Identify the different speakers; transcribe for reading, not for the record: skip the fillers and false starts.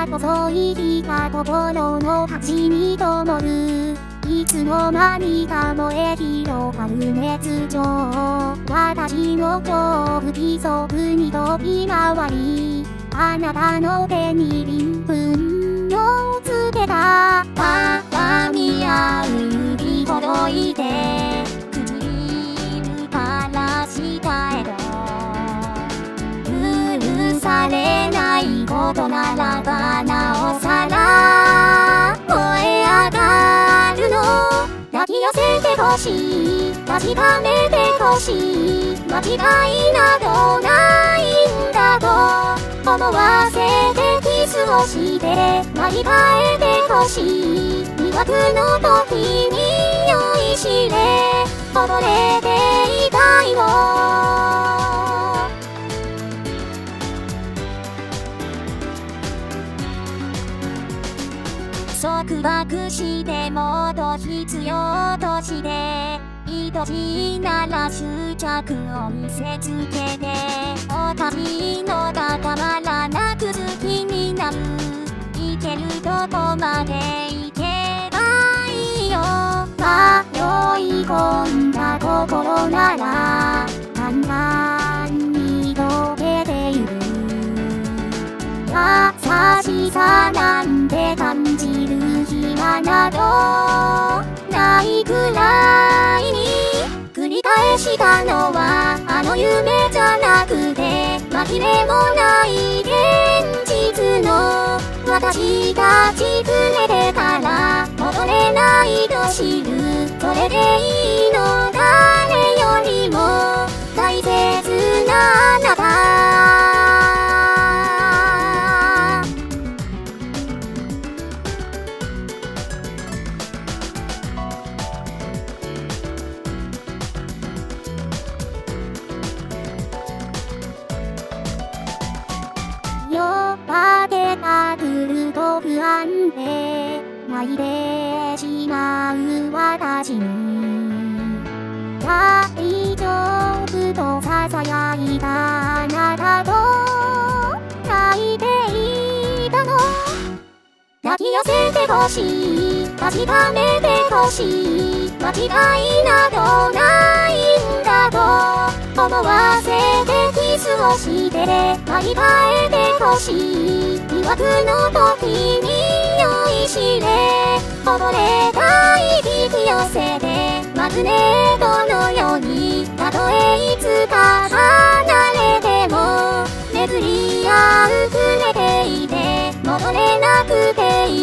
Speaker 1: 細い火が心の端に灯る。いつの間にか燃え広がる熱情。私の恐怖規則に飛び回り、あなたの手に鱗粉をつけた。鏡合う指ほどいて唇から下へと許されないことならばなおさら燃え上がるの。抱き寄せてほしい、確かめてほしい、間違いなどないんだと思わせてキスをして割り替えてほしい。魅惑の時に酔いしれ溺れていたいの。束縛してもっと必要として愛しいなら執着を見せつけておたじのがたまらなく好きになる。いけるとこまでいけばいいよ。迷い込んだ心なら簡単に溶けてゆく。優しさなんて感じる暇などないくらいに繰り返したのはあの夢じゃなくて紛れもない現実の。私たちくれてから戻れないと知る。それでいいの。誰よりも大切なあなた。夜明けが来ると不安で泣いてしまう私に大丈夫と囁いたあなたと泣いていたの。抱き寄せてほしい、確かめてほしい、間違いなどないんだと思わせてキスをして割り替えてほしい。魅惑の時に酔いしれ溺れたい引き寄せてマグネットのようにたとえいつか離れても巡り合うくれていて戻れなくてい